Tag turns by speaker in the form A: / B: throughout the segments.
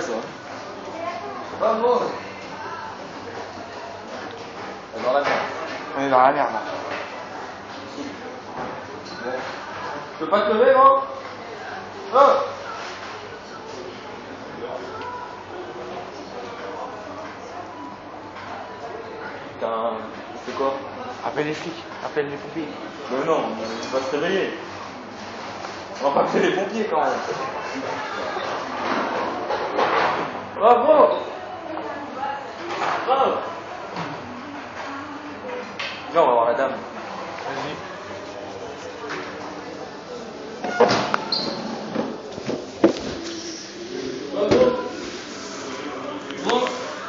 A: mal ça. Bravo. On est dans la merde.
B: On est dans la merde là.
A: Bon. Je peux pas te lever, gros. Oh. Putain, c'est quoi?
B: Appelle les flics, appelle les pompiers.
A: Mais non, il va se réveiller. On va pas appeler les pompiers quand même. Bravo. Bravo. Viens, on va voir la dame.
B: Vas-y.
A: Bravo. Bon.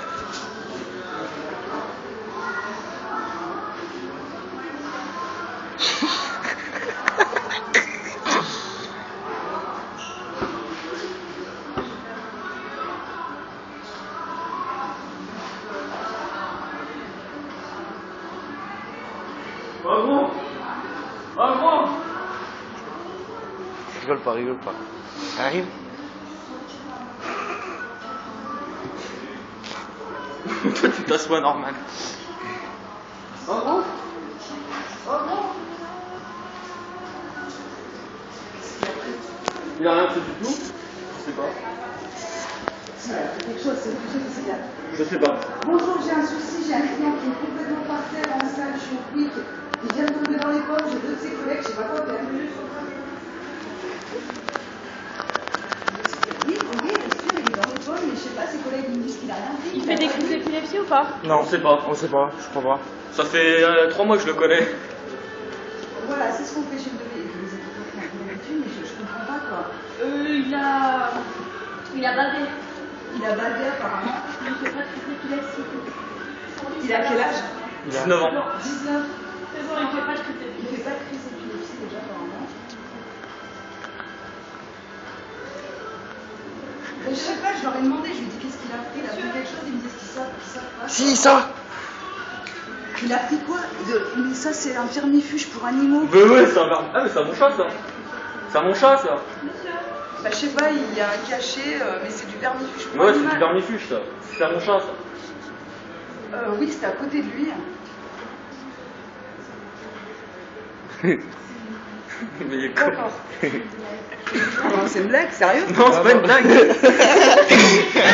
A: Bravo. Bravo.
B: Rigole pas, rigole pas. Ça arrive?
A: Toi, tu t'assois normal. Bravo. Bravo. Il a rien fait du tout? Je sais pas.
C: Quelque chose, c'est quelque chose de bien.
A: Je sais pas.
C: Bonjour, j'ai un souci, j'ai un client qui est complètement par terre en salle, je suis au quick. Il vient de tomber dans les pommes, j'ai deux de ses collègues, je sais pas quoi faire. Oui, oui, bien sûr, il est dans les pommes, mais je sais pas, ses collègues ils me disent qu'il a rien fait.
D: Il fait des crises d'épilepsie ou pas?
A: Non, on sait pas.
B: On sait pas, je crois pas.
A: Ça fait 3 mois que je le connais.
C: Voilà, c'est ce qu'on fait chez le bébé. Vous êtes un peu d'habitude, mais je comprends pas quoi.
D: Il a badé.
C: Il a badé apparemment.
D: Il fait pas de crise d'épilepsie.
C: Il a quel âge?
A: 19 ans.
C: 19.
D: C'est bon, il fait pas de crise
C: Il
D: d'épilepsie.
C: fait pas de crise d'épilepsie déjà apparemment. Je sais pas, je leur ai demandé, je lui ai dit qu'est-ce qu'il a pris, il a pris quelque chose, ils me disent qu'ils savent pas.
B: Si, ça!
C: Il a pris quoi? Mais ça c'est un firmifuge pour animaux.
A: Mais ouais, c'est un verbe. Ah, mais c'est à mon chat ça. C'est à mon chat ça.
C: Bah je sais pas, il y a un cachet, mais c'est du vermifuge pour
A: Ouais, c'est
C: animal.
A: du vermifuge ça. C'est à mon chat ça.
C: Oui, c'était à côté de lui.
A: Mais il est con.
C: D'accord. Non, c'est une blague, sérieux?
A: Non, c'est pas une blague.